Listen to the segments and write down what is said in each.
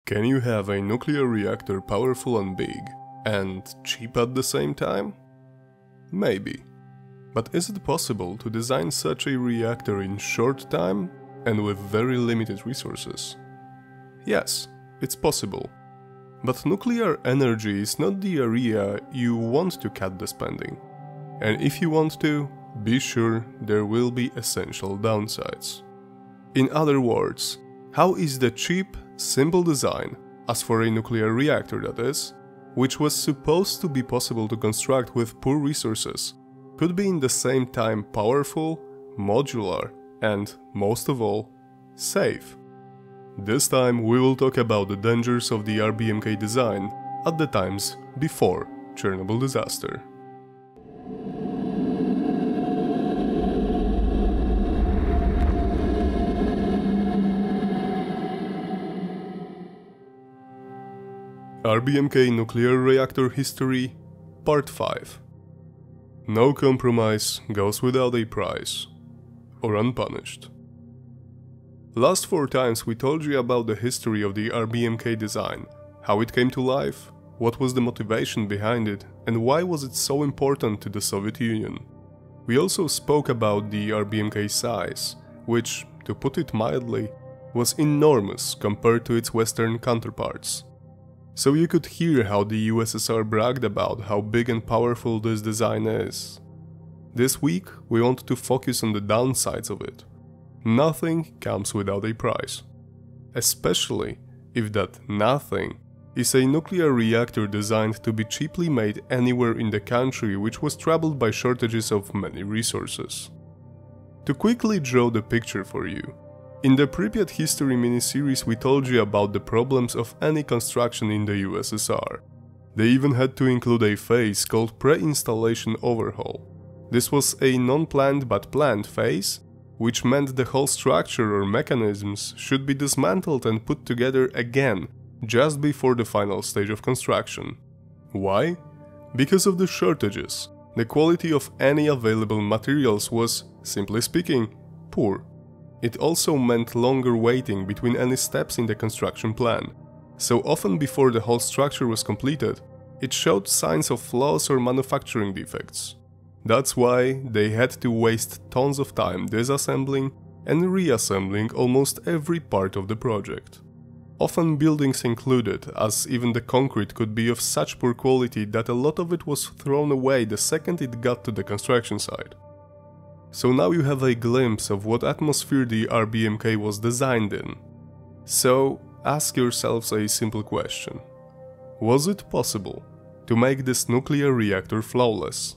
Can you have a nuclear reactor powerful and big, and cheap at the same time? Maybe. But is it possible to design such a reactor in short time and with very limited resources? Yes, it's possible. But nuclear energy is not the area you want to cut the spending. And if you want to, be sure there will be essential downsides. In other words, how is the cheap, simple design, as for a nuclear reactor that is, which was supposed to be possible to construct with poor resources, could be in the same time powerful, modular, and, most of all, safe? This time we will talk about the dangers of the RBMK design at the times before Chernobyl disaster. RBMK Nuclear Reactor History, Part 5. No compromise goes without a price, or unpunished. Last 4 times we told you about the history of the RBMK design, how it came to life, what was the motivation behind it, and why was it so important to the Soviet Union. We also spoke about the RBMK size, which, to put it mildly, was enormous compared to its Western counterparts. So you could hear how the USSR bragged about how big and powerful this design is. This week we want to focus on the downsides of it. Nothing comes without a price. Especially if that nothing is a nuclear reactor designed to be cheaply made anywhere in the country which was troubled by shortages of many resources. To quickly draw the picture for you, in the Pripyat history miniseries we told you about the problems of any construction in the USSR. They even had to include a phase called pre-installation overhaul. This was a non-planned but planned phase, which meant the whole structure or mechanisms should be dismantled and put together again just before the final stage of construction. Why? Because of the shortages. The quality of any available materials was, simply speaking, poor. It also meant longer waiting between any steps in the construction plan. So often before the whole structure was completed, it showed signs of flaws or manufacturing defects. That's why they had to waste tons of time disassembling and reassembling almost every part of the project. Often buildings included, as even the concrete could be of such poor quality that a lot of it was thrown away the second it got to the construction site. So now you have a glimpse of what atmosphere the RBMK was designed in. So ask yourselves a simple question. Was it possible to make this nuclear reactor flawless?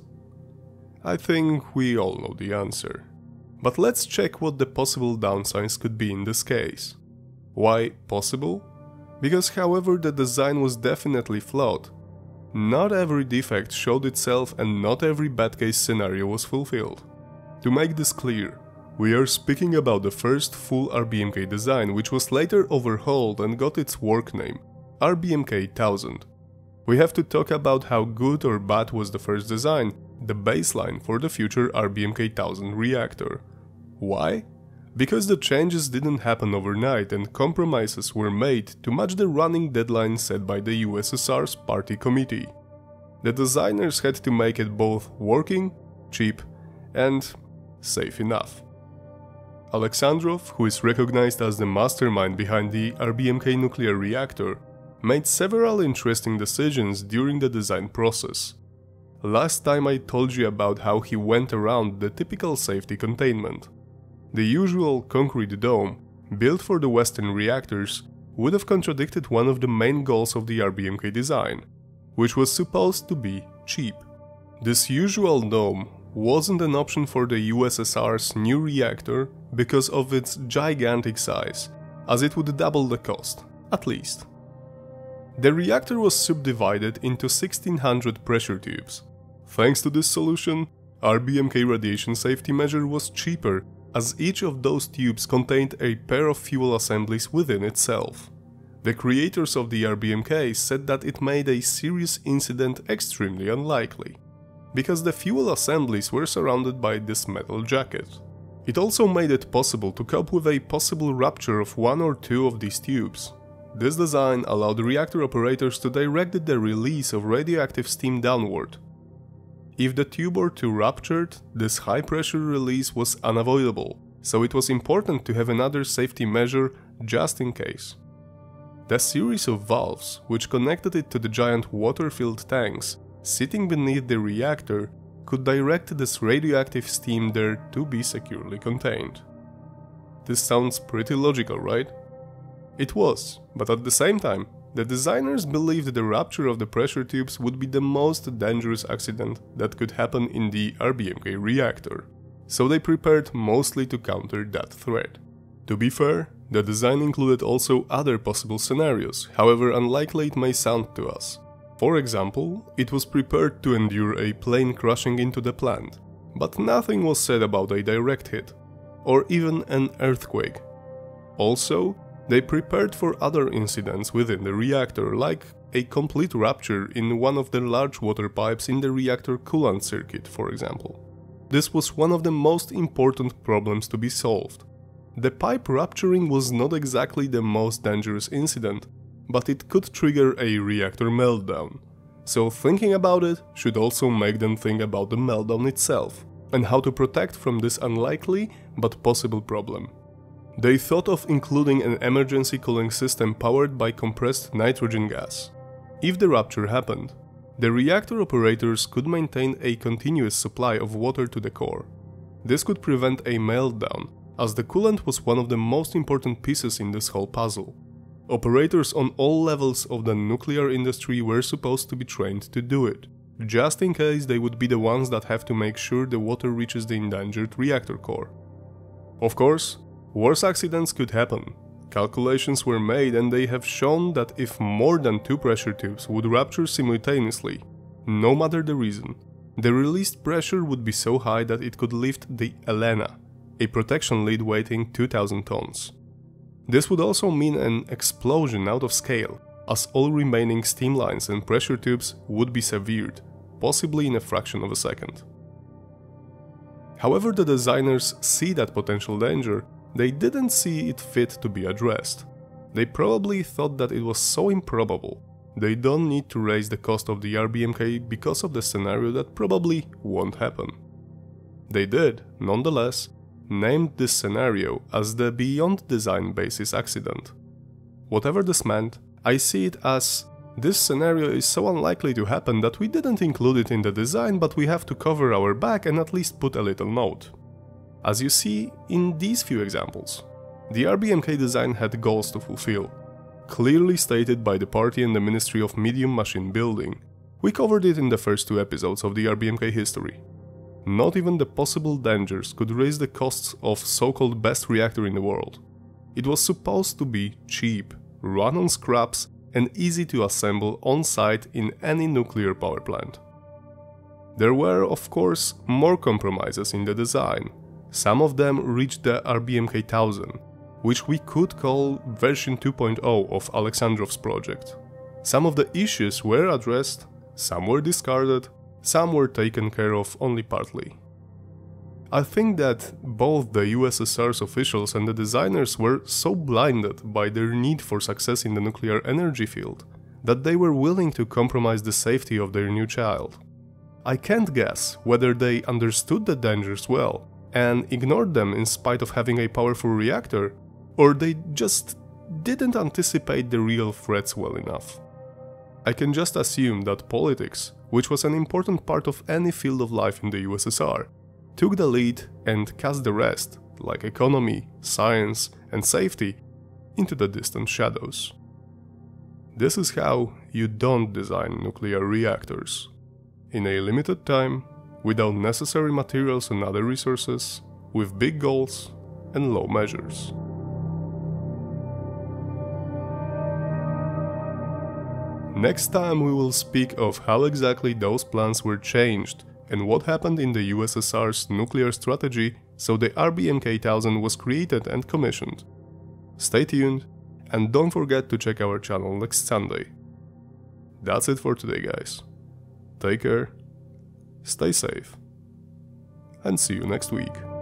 I think we all know the answer. But let's check what the possible downsides could be in this case. Why possible? Because however the design was definitely flawed, not every defect showed itself and not every bad case scenario was fulfilled. To make this clear, we are speaking about the first full RBMK design which was later overhauled and got its work name, RBMK 1000. We have to talk about how good or bad was the first design, the baseline for the future RBMK 1000 reactor. Why? Because the changes didn't happen overnight and compromises were made to match the running deadline set by the USSR's party committee. The designers had to make it both working, cheap, and safe enough. Alexandrov, who is recognized as the mastermind behind the RBMK nuclear reactor, made several interesting decisions during the design process. Last time I told you about how he went around the typical safety containment. The usual concrete dome, built for the Western reactors, would have contradicted one of the main goals of the RBMK design, which was supposed to be cheap. This usual dome wasn't an option for the USSR's new reactor because of its gigantic size, as it would double the cost, at least. The reactor was subdivided into 1600 pressure tubes. Thanks to this solution, RBMK radiation safety measure was cheaper as each of those tubes contained a pair of fuel assemblies within itself. The creators of the RBMK said that it made a serious incident extremely unlikely, because the fuel assemblies were surrounded by this metal jacket. It also made it possible to cope with a possible rupture of one or two of these tubes. This design allowed reactor operators to direct the release of radioactive steam downward. If the tube or two ruptured, this high-pressure release was unavoidable, so it was important to have another safety measure just in case. The series of valves, which connected it to the giant water-filled tanks sitting beneath the reactor, could direct this radioactive steam there to be securely contained. This sounds pretty logical, right? It was, but at the same time, the designers believed the rupture of the pressure tubes would be the most dangerous accident that could happen in the RBMK reactor, so they prepared mostly to counter that threat. To be fair, the design included also other possible scenarios, however unlikely it may sound to us. For example, it was prepared to endure a plane crashing into the plant, but nothing was said about a direct hit, or even an earthquake. Also, they prepared for other incidents within the reactor, like a complete rupture in one of the large water pipes in the reactor coolant circuit, for example. This was one of the most important problems to be solved. The pipe rupturing was not exactly the most dangerous incident, but it could trigger a reactor meltdown. So thinking about it should also make them think about the meltdown itself, and how to protect from this unlikely but possible problem. They thought of including an emergency cooling system powered by compressed nitrogen gas. If the rupture happened, the reactor operators could maintain a continuous supply of water to the core. This could prevent a meltdown, as the coolant was one of the most important pieces in this whole puzzle. Operators on all levels of the nuclear industry were supposed to be trained to do it, just in case they would be the ones that have to make sure the water reaches the endangered reactor core. Of course, worse accidents could happen. Calculations were made and they have shown that if more than 2 pressure tubes would rupture simultaneously, no matter the reason, the released pressure would be so high that it could lift the Elena, a protection lead weighing 2000 tons. This would also mean an explosion out of scale, as all remaining steam lines and pressure tubes would be severed, possibly in a fraction of a second. However, the designers see that potential danger, they didn't see it fit to be addressed. They probably thought that it was so improbable, they don't need to raise the cost of the RBMK because of the scenario that probably won't happen. They did, nonetheless, named this scenario as the Beyond Design Basis accident. Whatever this meant, I see it as this scenario is so unlikely to happen that we didn't include it in the design, but we have to cover our back and at least put a little note. As you see in these few examples, the RBMK design had goals to fulfill, clearly stated by the party and the Ministry of Medium Machine Building. We covered it in the first 2 episodes of the RBMK history. Not even the possible dangers could raise the costs of so-called best reactor in the world. It was supposed to be cheap, run on scraps, and easy to assemble on-site in any nuclear power plant. There were, of course, more compromises in the design. Some of them reached the RBMK 1000, which we could call version 2.0 of Alexandrov's project. Some of the issues were addressed, some were discarded, some were taken care of only partly. I think that both the USSR's officials and the designers were so blinded by their need for success in the nuclear energy field that they were willing to compromise the safety of their new child. I can't guess whether they understood the dangers well and ignored them in spite of having a powerful reactor, or they just didn't anticipate the real threats well enough. I can just assume that politics, which was an important part of any field of life in the USSR, took the lead and cast the rest, like economy, science, and safety, into the distant shadows. This is how you don't design nuclear reactors. In a limited time, without necessary materials and other resources, with big goals and low measures. Next time we will speak of how exactly those plans were changed and what happened in the USSR's nuclear strategy so the RBMK 1000 was created and commissioned. Stay tuned and don't forget to check our channel next Sunday. That's it for today, guys. Take care, stay safe, and see you next week.